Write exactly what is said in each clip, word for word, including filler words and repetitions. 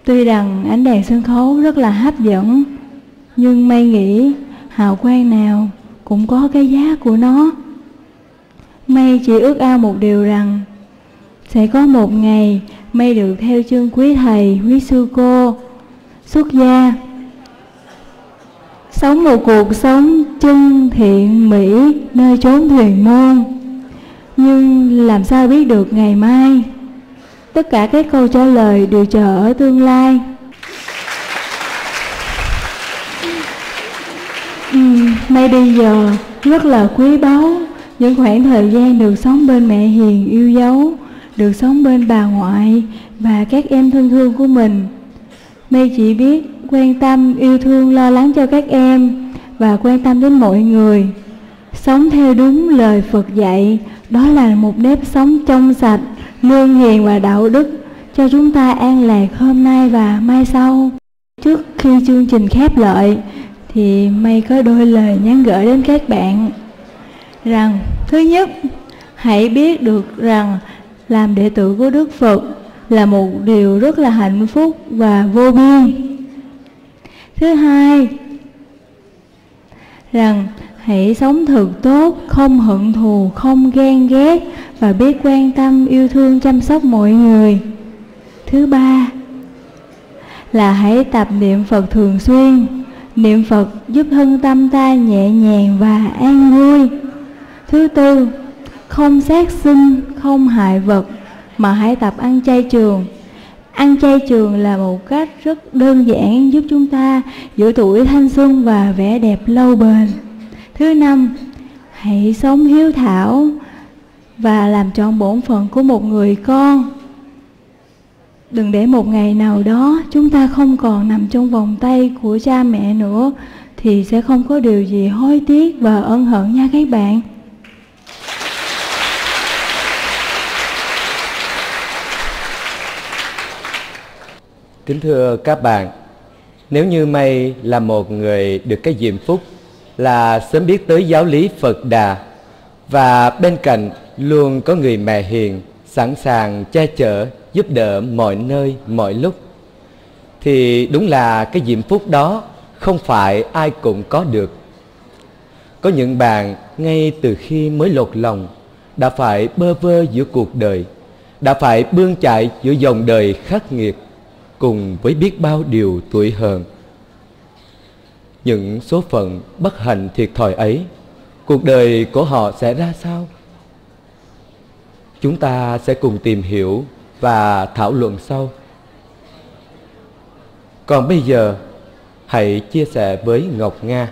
Tuy rằng ánh đèn sân khấu rất là hấp dẫn, nhưng May nghĩ hào quang nào cũng có cái giá của nó. May chỉ ước ao một điều rằng sẽ có một ngày May được theo chân quý thầy, quý sư cô xuất gia, sống một cuộc sống chân thiện mỹ nơi chốn thuyền môn. Nhưng làm sao biết được ngày mai? Tất cả các câu trả lời đều chờ ở tương lai. uhm, May bây giờ rất là quý báu những khoảng thời gian được sống bên mẹ hiền yêu dấu, được sống bên bà ngoại và các em thân thương của mình. May chỉ biết quan tâm, yêu thương, lo lắng cho các em và quan tâm đến mọi người. Sống theo đúng lời Phật dạy, đó là một nếp sống trong sạch, lương hiền và đạo đức cho chúng ta an lạc hôm nay và mai sau. Trước khi chương trình khép lại thì May có đôi lời nhắn gửi đến các bạn rằng: thứ nhất, hãy biết được rằng làm đệ tử của Đức Phật là một điều rất là hạnh phúc và vô biên. Thứ hai, rằng hãy sống thật tốt, không hận thù, không ghen ghét và biết quan tâm, yêu thương, chăm sóc mọi người. Thứ ba, là hãy tập niệm Phật thường xuyên. Niệm Phật giúp thân tâm ta nhẹ nhàng và an vui. Thứ tư, không sát sinh, không hại vật, mà hãy tập ăn chay trường. Ăn chay trường là một cách rất đơn giản giúp chúng ta giữ tuổi thanh xuân và vẻ đẹp lâu bền. Thứ năm, hãy sống hiếu thảo và làm trọn bổn phận của một người con. Đừng để một ngày nào đó chúng ta không còn nằm trong vòng tay của cha mẹ nữa thì sẽ không có điều gì hối tiếc và ân hận nha các bạn. Kính thưa các bạn, nếu như May là một người được cái diễm phúc là sớm biết tới giáo lý Phật Đà và bên cạnh luôn có người mẹ hiền sẵn sàng che chở, giúp đỡ mọi nơi, mọi lúc, thì đúng là cái diễm phúc đó không phải ai cũng có được. Có những bạn ngay từ khi mới lột lòng đã phải bơ vơ giữa cuộc đời, đã phải bươn chải giữa dòng đời khắc nghiệt cùng với biết bao điều tủi hờn. Những số phận bất hạnh thiệt thòi ấy, cuộc đời của họ sẽ ra sao? Chúng ta sẽ cùng tìm hiểu và thảo luận sau. Còn bây giờ, hãy chia sẻ với Ngọc Nga,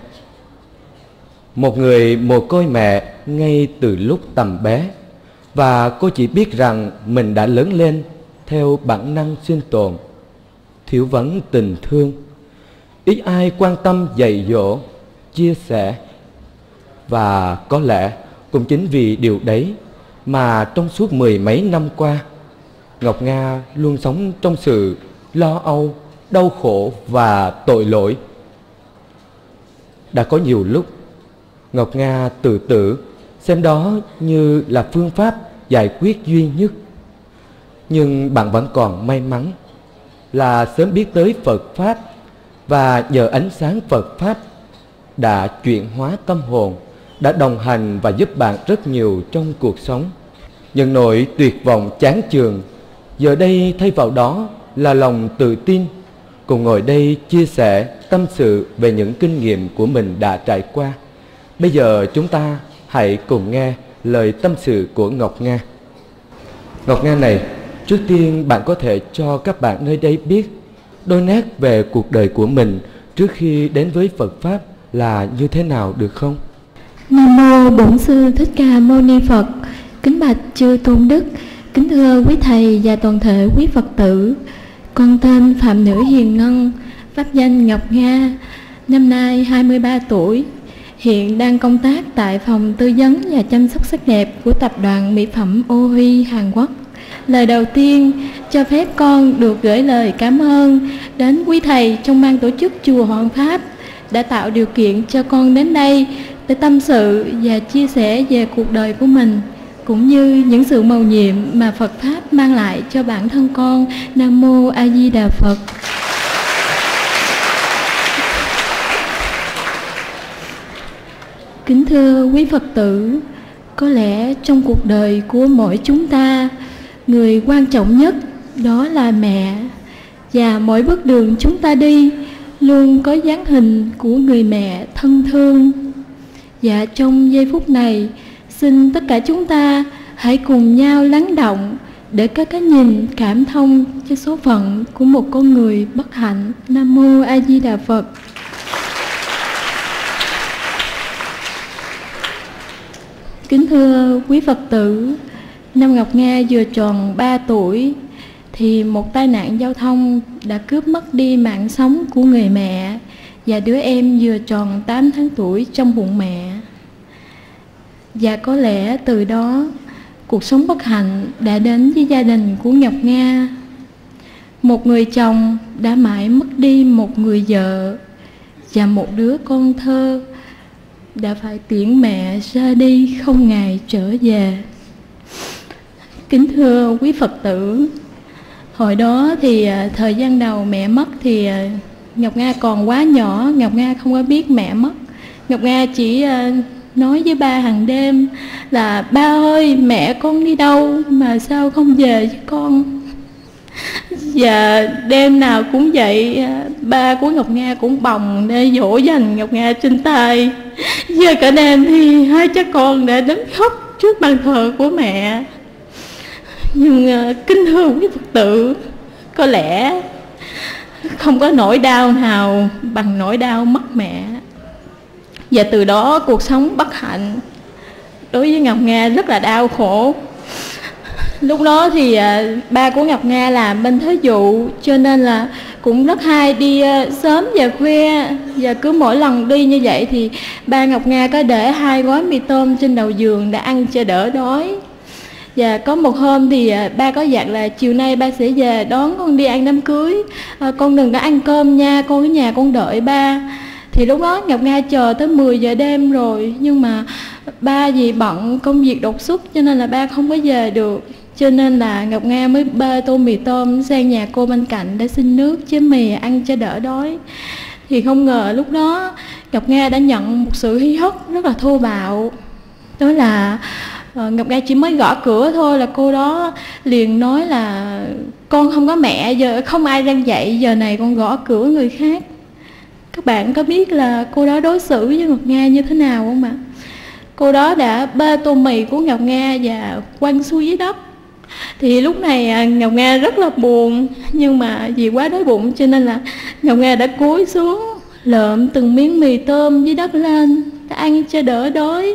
một người mồ côi mẹ ngay từ lúc tầm bé, và cô chỉ biết rằng mình đã lớn lên theo bản năng sinh tồn, thiếu vắng tình thương, ít ai quan tâm dạy dỗ, chia sẻ. Và có lẽ cũng chính vì điều đấy mà trong suốt mười mấy năm qua, Ngọc Nga luôn sống trong sự lo âu, đau khổ và tội lỗi. Đã có nhiều lúc Ngọc Nga tự tử, xem đó như là phương pháp giải quyết duy nhất. Nhưng bạn vẫn còn may mắn là sớm biết tới Phật Pháp, và nhờ ánh sáng Phật Pháp đã chuyển hóa tâm hồn, đã đồng hành và giúp bạn rất nhiều trong cuộc sống. Những nỗi tuyệt vọng chán chường, giờ đây thay vào đó là lòng tự tin, cùng ngồi đây chia sẻ, tâm sự về những kinh nghiệm của mình đã trải qua. Bây giờ chúng ta hãy cùng nghe lời tâm sự của Ngọc Nga. Ngọc Nga này, trước tiên bạn có thể cho các bạn nơi đây biết đôi nét về cuộc đời của mình trước khi đến với Phật Pháp là như thế nào được không? Nam mô Bổn Sư Thích Ca Mâu Ni Phật. Kính bạch chư tôn đức, kính thưa quý thầy và toàn thể quý Phật tử. Con tên Phạm Nữ Hiền Ngân, pháp danh Ngọc Nga, năm nay hai mươi ba tuổi, hiện đang công tác tại phòng tư vấn và chăm sóc sắc đẹp của tập đoàn mỹ phẩm ô huy Hàn Quốc. Lời đầu tiên, cho phép con được gửi lời cảm ơn đến quý thầy trong ban tổ chức chùa Hoàng Pháp đã tạo điều kiện cho con đến đây để tâm sự và chia sẻ về cuộc đời của mình, cũng như những sự mầu nhiệm mà Phật Pháp mang lại cho bản thân con. Nam mô A Di Đà Phật. Kính thưa quý Phật tử, có lẽ trong cuộc đời của mỗi chúng ta, người quan trọng nhất đó là mẹ. Và mỗi bước đường chúng ta đi luôn có dáng hình của người mẹ thân thương. Và trong giây phút này, xin tất cả chúng ta hãy cùng nhau lắng động để có cái nhìn cảm thông cho số phận của một con người bất hạnh. Nam Mô A Di Đà Phật. Kính thưa quý Phật tử, năm Ngọc Nga vừa tròn ba tuổi thì một tai nạn giao thông đã cướp mất đi mạng sống của người mẹ và đứa em vừa tròn tám tháng tuổi trong bụng mẹ. Và có lẽ từ đó cuộc sống bất hạnh đã đến với gia đình của Ngọc Nga. Một người chồng đã mãi mất đi một người vợ, và một đứa con thơ đã phải tiễn mẹ ra đi không ngày trở về. Kính thưa quý Phật tử, hồi đó thì thời gian đầu mẹ mất thì Ngọc Nga còn quá nhỏ, Ngọc Nga không có biết mẹ mất. Ngọc Nga chỉ nói với ba hàng đêm là: ba ơi, mẹ con đi đâu mà sao không về với con? Và đêm nào cũng vậy, ba của Ngọc Nga cũng bồng để dỗ dành Ngọc Nga trên tay. Giờ cả đêm thì hai cha con đã đứng khóc trước bàn thờ của mẹ. Nhưng kính thưa quý Phật tử, có lẽ không có nỗi đau nào bằng nỗi đau mất mẹ. Và từ đó cuộc sống bất hạnh đối với Ngọc Nga rất là đau khổ. Lúc đó thì à, ba của Ngọc Nga làm bên thế vụ, cho nên là cũng rất hay đi à, sớm về khuya. Và cứ mỗi lần đi như vậy thì ba Ngọc Nga có để hai gói mì tôm trên đầu giường để ăn cho đỡ đói. Và có một hôm thì à, ba có dặn là chiều nay ba sẽ về đón con đi ăn đám cưới, à, con đừng có ăn cơm nha, con ở nhà con đợi ba. Thì lúc đó Ngọc Nga chờ tới mười giờ đêm rồi, nhưng mà ba vì bận công việc đột xuất cho nên là ba không có về được. Cho nên là Ngọc Nga mới bê tô mì tôm sang nhà cô bên cạnh để xin nước chế mì ăn cho đỡ đói. Thì không ngờ lúc đó Ngọc Nga đã nhận một sự hí hất rất là thô bạo. Đó là uh, Ngọc Nga chỉ mới gõ cửa thôi là cô đó liền nói là: con không có mẹ, giờ không ai đang dậy, giờ này con gõ cửa người khác. Các bạn có biết là cô đó đối xử với Ngọc Nga như thế nào không ạ? Cô đó đã bê tô mì của Ngọc Nga và quăng xuống dưới đất. Thì lúc này Ngọc Nga rất là buồn, nhưng mà vì quá đói bụng cho nên là Ngọc Nga đã cúi xuống lượm từng miếng mì tôm dưới đất lên để ăn cho đỡ đói.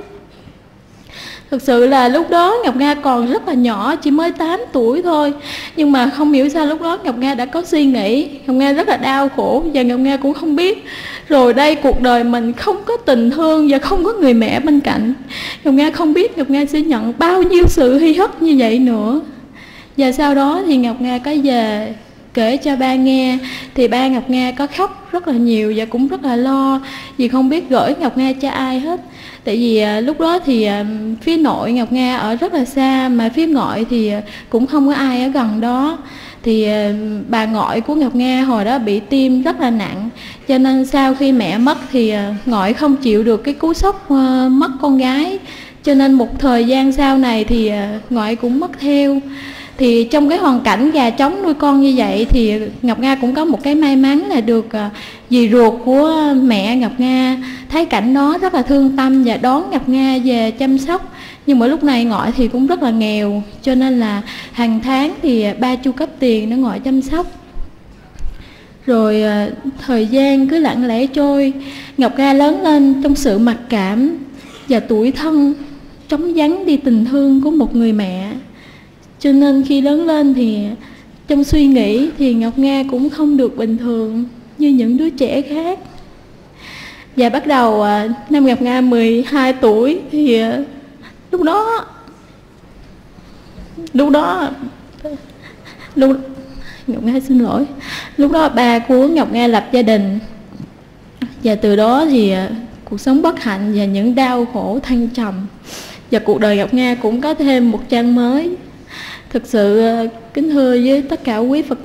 Thực sự là lúc đó Ngọc Nga còn rất là nhỏ, chỉ mới tám tuổi thôi. Nhưng mà không hiểu sao lúc đó Ngọc Nga đã có suy nghĩ. Ngọc Nga rất là đau khổ và Ngọc Nga cũng không biết rồi đây cuộc đời mình không có tình thương và không có người mẹ bên cạnh. Ngọc Nga không biết Ngọc Nga sẽ nhận bao nhiêu sự hi hất như vậy nữa. Và sau đó thì Ngọc Nga có về kể cho ba nghe. Thì ba Ngọc Nga có khóc rất là nhiều và cũng rất là lo, vì không biết gửi Ngọc Nga cho ai hết. Tại vì à, lúc đó thì à, phía nội Ngọc Nga ở rất là xa, mà phía ngoại thì à, cũng không có ai ở gần đó. Thì à, bà ngoại của Ngọc Nga hồi đó bị tim rất là nặng, cho nên sau khi mẹ mất thì à, ngoại không chịu được cái cú sốc à, mất con gái. Cho nên một thời gian sau này thì à, ngoại cũng mất theo. Thì trong cái hoàn cảnh gà trống nuôi con như vậy thì Ngọc Nga cũng có một cái may mắn là được uh, dì ruột của mẹ Ngọc Nga thấy cảnh đó rất là thương tâm và đón Ngọc Nga về chăm sóc. Nhưng mà lúc này ngoại thì cũng rất là nghèo, cho nên là hàng tháng thì ba chu cấp tiền để ngoại chăm sóc. Rồi uh, thời gian cứ lặng lẽ trôi, Ngọc Nga lớn lên trong sự mặc cảm và tủi thân, trống vắng đi tình thương của một người mẹ. Cho nên khi lớn lên thì trong suy nghĩ thì Ngọc Nga cũng không được bình thường như những đứa trẻ khác. Và bắt đầu năm Ngọc Nga mười hai tuổi thì lúc đó Lúc đó lúc Ngọc Nga xin lỗi Lúc đó ba của Ngọc Nga lập gia đình. Và từ đó thì cuộc sống bất hạnh và những đau khổ thăng trầm. Và cuộc đời Ngọc Nga cũng có thêm một trang mới. Thực sự kính thưa với tất cả quý Phật